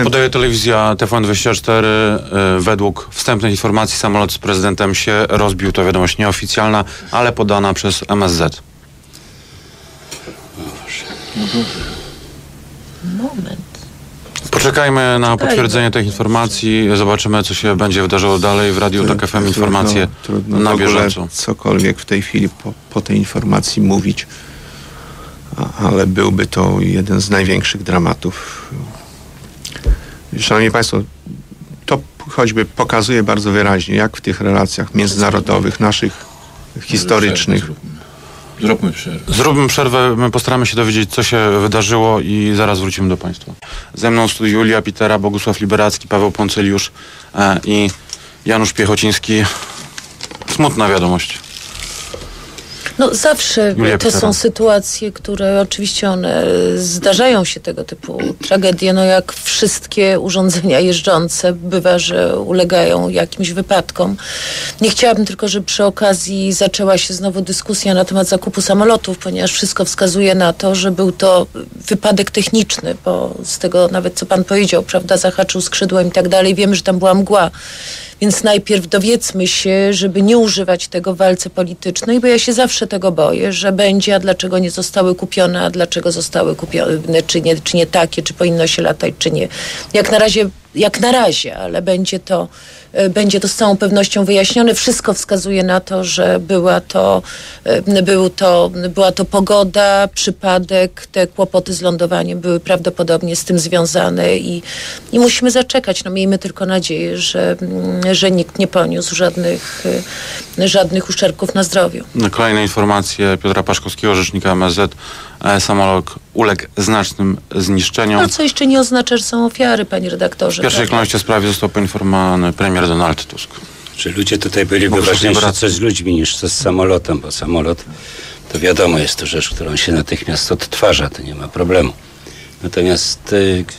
Podaje telewizja TVN24, według wstępnej informacji samolot z prezydentem się rozbił. To wiadomość nieoficjalna, ale podana przez MSZ. Moment. Poczekajmy na potwierdzenie tych informacji. Zobaczymy, co się będzie wydarzyło dalej. W Radiu TOK FM informacje na bieżąco. Cokolwiek w tej chwili po tej informacji mówić, ale byłby to jeden z największych dramatów. Szanowni Państwo, to choćby pokazuje bardzo wyraźnie, jak w tych relacjach międzynarodowych, naszych historycznych. Zróbmy przerwę, my postaramy się dowiedzieć, co się wydarzyło i zaraz wrócimy do Państwa. Ze mną w studiu Julia Pitera, Bogusław Liberacki, Paweł Poncyliusz i Janusz Piechociński. Smutna wiadomość. No zawsze Julia to Pitera. są sytuacje, które oczywiście one zdarzają się, tego typu tragedie, no jak wszystkie urządzenia jeżdżące bywa, że ulegają jakimś wypadkom. Nie chciałabym tylko, żeby przy okazji zaczęła się znowu dyskusja na temat zakupu samolotów, ponieważ wszystko wskazuje na to, że był to wypadek techniczny, bo z tego nawet co pan powiedział, prawda, zahaczył skrzydłem i tak dalej, wiemy, że tam była mgła. Więc najpierw dowiedzmy się, żeby nie używać tego w walce politycznej, bo ja się zawsze tego boję, że będzie, a dlaczego nie zostały kupione, a dlaczego zostały kupione, czy nie takie, czy powinno się latać, czy nie. Jak na razie, ale będzie to z całą pewnością wyjaśnione. Wszystko wskazuje na to, że była to pogoda, przypadek, te kłopoty z lądowaniem były prawdopodobnie z tym związane i musimy zaczekać. No miejmy tylko nadzieję, że nikt nie poniósł żadnych uszczerbków na zdrowiu. Kolejne informacje Piotra Paszkowskiego, rzecznika MSZ. Samolot uległ znacznym zniszczeniom. No co jeszcze nie oznacza, że są ofiary, panie redaktorze. W pierwszej kolejności o sprawie został poinformowany premier Donald Tusk. Że ludzie tutaj byliby ważniejsi coś z ludźmi niż co z samolotem, bo samolot to wiadomo, jest to rzecz, którą się natychmiast odtwarza, to nie ma problemu. Natomiast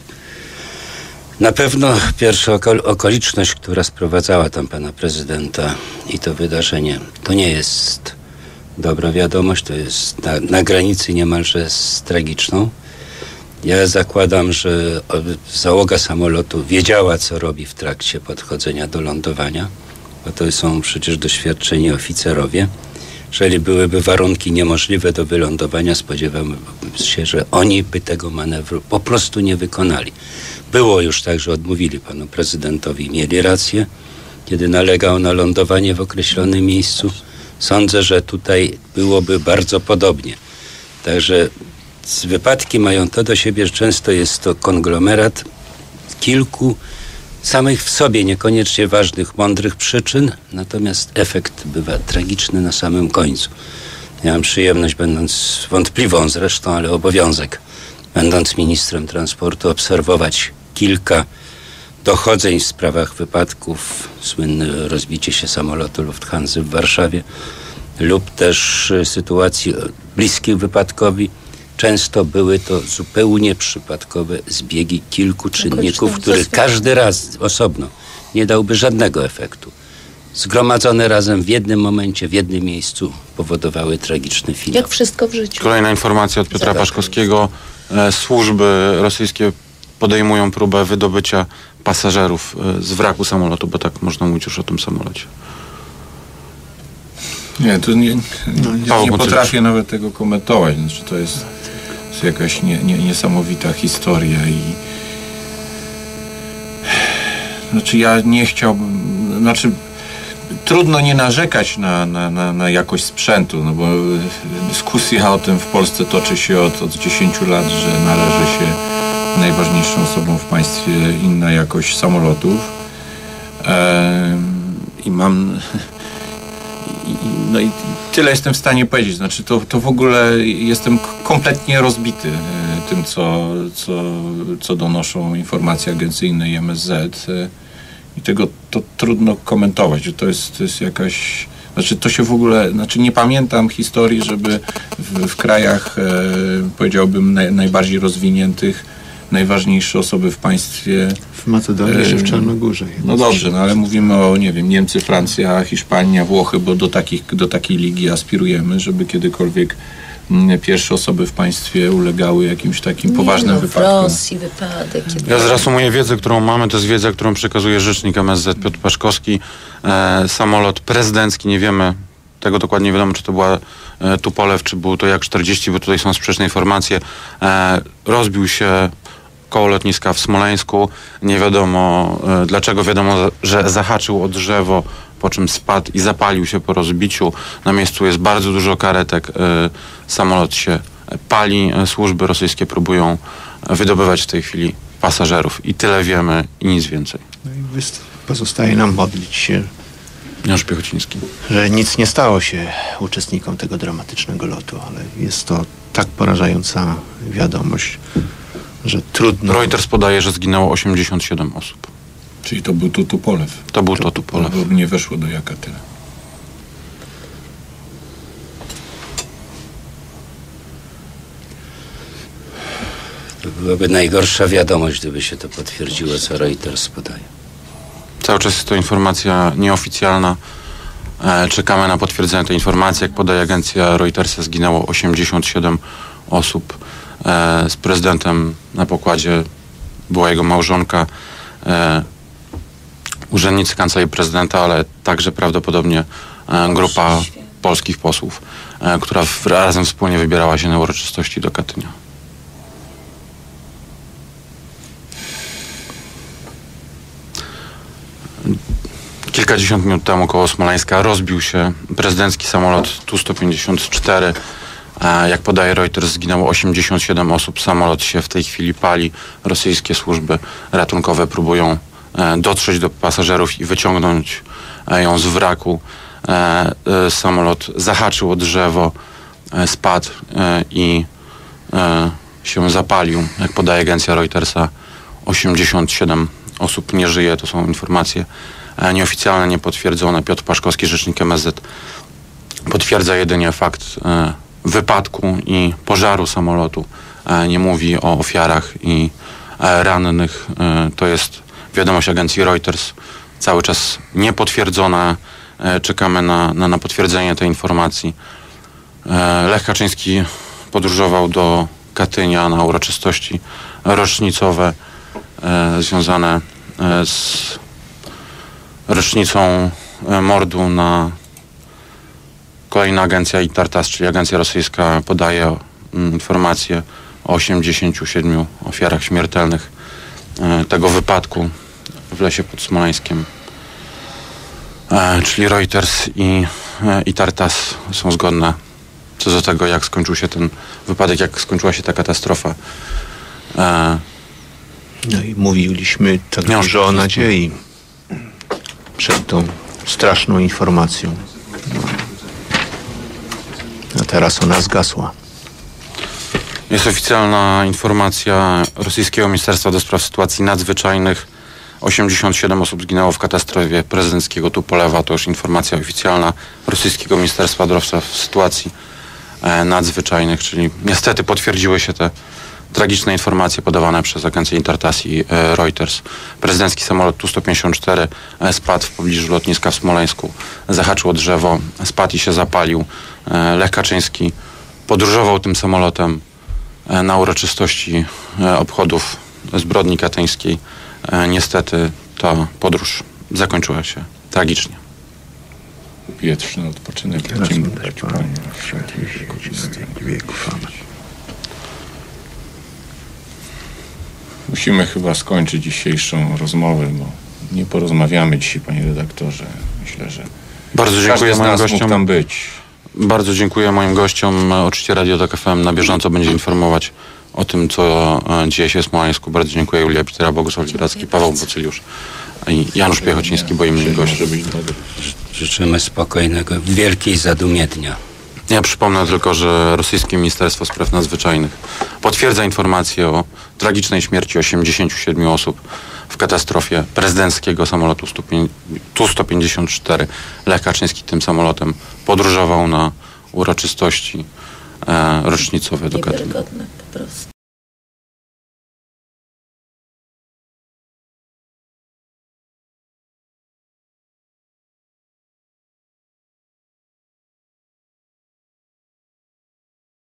na pewno pierwsza okoliczność, która sprowadzała tam pana prezydenta i to wydarzenie, to nie jest dobra wiadomość, to jest na granicy niemalże z tragiczną. Ja zakładam, że załoga samolotu wiedziała, co robi w trakcie podchodzenia do lądowania, bo to są przecież doświadczeni oficerowie. Jeżeli byłyby warunki niemożliwe do wylądowania, spodziewam się, że oni by tego manewru po prostu nie wykonali. Było już tak, że odmówili panu prezydentowi, mieli rację, kiedy nalegał na lądowanie w określonym miejscu. Sądzę, że tutaj byłoby bardzo podobnie. Także wypadki mają to do siebie, że często jest to konglomerat kilku samych w sobie niekoniecznie ważnych, mądrych przyczyn, natomiast efekt bywa tragiczny na samym końcu. Miałem przyjemność, będąc wątpliwą zresztą, ale obowiązek, będąc ministrem transportu, obserwować kilka dochodzeń w sprawach wypadków, słynne rozbicie się samolotu Lufthansa w Warszawie lub też sytuacji bliskich wypadkowi. Często były to zupełnie przypadkowe zbiegi kilku czynników, których każdy raz osobno nie dałby żadnego efektu. Zgromadzone razem w jednym momencie, w jednym miejscu powodowały tragiczny finał. Jak wszystko w życiu. Kolejna informacja od Piotra Paszkowskiego. Służby rosyjskie podejmują próbę wydobycia pasażerów z wraku samolotu, bo tak można mówić już o tym samolocie. Nie, to nie potrafię nawet tego komentować. Znaczy, to jest jakaś niesamowita historia i znaczy ja nie chciałbym, znaczy trudno nie narzekać na jakość sprzętu, no bo dyskusja o tym w Polsce toczy się od 10 lat, że należy się najważniejszą osobom w państwie inna jakość samolotów. No i tyle jestem w stanie powiedzieć. Znaczy to w ogóle jestem kompletnie rozbity tym, co donoszą informacje agencyjne i MSZ. I tego to trudno komentować. To jest jakaś... Znaczy to się w ogóle... Znaczy nie pamiętam historii, żeby w krajach, powiedziałbym, najbardziej rozwiniętych, najważniejsze osoby w państwie... W Macedonii czy w Czarnogórze. No dobrze, no ale mówimy o, nie wiem, Niemcy, Francja, Hiszpania, Włochy, bo do takiej ligi aspirujemy, żeby kiedykolwiek pierwsze osoby w państwie ulegały jakimś takim poważnym W wypadkom. Rosji wypadek. Ja zreasumuję wiedzę, którą mamy. To jest wiedza, którą przekazuje rzecznik MSZ Piotr Paszkowski. Samolot prezydencki, nie wiemy, tego dokładnie nie wiadomo, czy to była Tupolew, czy był to Jak-40, bo tutaj są sprzeczne informacje. Rozbił się koło lotniska w Smoleńsku. Nie wiadomo dlaczego. Wiadomo, że zahaczył o drzewo, po czym spadł i zapalił się po rozbiciu. Na miejscu jest bardzo dużo karetek. Samolot się pali. Służby rosyjskie próbują wydobywać w tej chwili pasażerów. I tyle wiemy i nic więcej. No i pozostaje nam modlić się, Janusz Piechociński. że nic nie stało się uczestnikom tego dramatycznego lotu, ale jest to tak porażająca wiadomość, że trudno... Reuters podaje, że zginęło 87 osób. Czyli to był Tupolew. To był to Tupolew. Bo nie weszło do Jaka tyle. To byłaby najgorsza wiadomość, gdyby się to potwierdziło, co Reuters podaje. Cały czas jest to informacja nieoficjalna. Czekamy na potwierdzenie tej informacji. Jak podaje agencja Reutersa, zginęło 87 osób. Z prezydentem na pokładzie była jego małżonka, urzędnicy Kancelarii Prezydenta, ale także prawdopodobnie grupa polskich posłów, która razem wspólnie wybierała się na uroczystości do Katynia. Kilkadziesiąt minut temu koło Smoleńska rozbił się prezydencki samolot Tu-154. Jak podaje Reuters, zginęło 87 osób. Samolot się w tej chwili pali. Rosyjskie służby ratunkowe próbują dotrzeć do pasażerów i wyciągnąć ją z wraku. Samolot zahaczył o drzewo, spadł i się zapalił. Jak podaje agencja Reutersa, 87 osób nie żyje. To są informacje nieoficjalne, niepotwierdzone. Piotr Paszkowski, rzecznik MSZ, potwierdza jedynie fakt wypadku i pożaru samolotu. Nie mówi o ofiarach i rannych. To jest wiadomość agencji Reuters. Cały czas niepotwierdzona. Czekamy na potwierdzenie tej informacji. Lech Kaczyński podróżował do Katynia na uroczystości rocznicowe związane z rocznicą mordu na... Kolejna agencja Itartas, czyli agencja rosyjska, podaje informacje o 87 ofiarach śmiertelnych tego wypadku w lesie pod Smoleńskiem. Czyli Reuters i Itartas są zgodne co do tego, jak skończył się ten wypadek, jak skończyła się ta katastrofa. No i mówiliśmy tak Miał dużo o szczęście. nadziei przed tą straszną informacją. A teraz ona zgasła. Jest oficjalna informacja rosyjskiego Ministerstwa do Spraw Sytuacji Nadzwyczajnych. 87 osób zginęło w katastrofie prezydenckiego Tupolewa. To już informacja oficjalna rosyjskiego Ministerstwa do Spraw Sytuacji Nadzwyczajnych, czyli niestety potwierdziły się te tragiczne informacje podawane przez agencję Itartas i Reuters. Prezydencki samolot Tu-154 spadł w pobliżu lotniska w Smoleńsku. Zahaczył o drzewo, spadł i się zapalił. Lech Kaczyński podróżował tym samolotem na uroczystości obchodów zbrodni katyńskiej. Niestety ta podróż zakończyła się tragicznie. Wieczny odpoczynek. Musimy chyba skończyć dzisiejszą rozmowę, bo nie porozmawiamy dzisiaj, panie redaktorze. Myślę, że Bardzo dziękuję każdy z moim nas mógł gościom. tam być. Bardzo dziękuję moim gościom. Oczywiście Radio Tok FM na bieżąco będzie informować o tym, co dzieje się w Smoleńsku. Bardzo dziękuję. Julia Pitera, Bogusław Liberacki, Paweł Bocyliusz i Janusz Piechociński, bo im gości. Życzymy spokojnego, wielkiej zadumy dnia. Ja przypomnę tylko, że rosyjskie Ministerstwo Spraw Nadzwyczajnych potwierdza informację o tragicznej śmierci 87 osób w katastrofie prezydenckiego samolotu Tu-154. Lech Kaczyński tym samolotem podróżował na uroczystości rocznicowe do Katynia. Niewiarygodne po prostu.